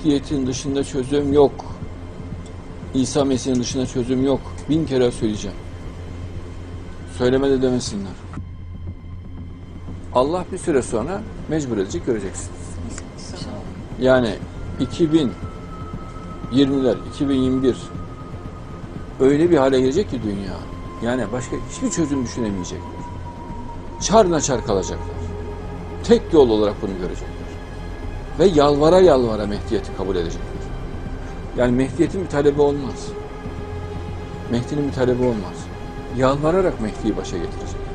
Mehdiyet'in dışında çözüm yok. İsa Mesih'in dışında çözüm yok. 1000 kere söyleyeceğim. Söylemede demesinler. Allah bir süre sonra mecbur edecek, göreceksiniz. Yani 2020'ler, 2021 öyle bir hale gelecek ki dünya. Yani başka hiçbir çözüm düşünemeyecekler. Çarına çar kalacaklar. Tek yol olarak bunu görecekler. Ve yalvara yalvara Mehdiyet'i kabul edecekler. Yani Mehdiyet'in bir talebi olmaz. Mehdi'nin bir talebi olmaz. Yalvararak Mehdi'yi başa getirecek.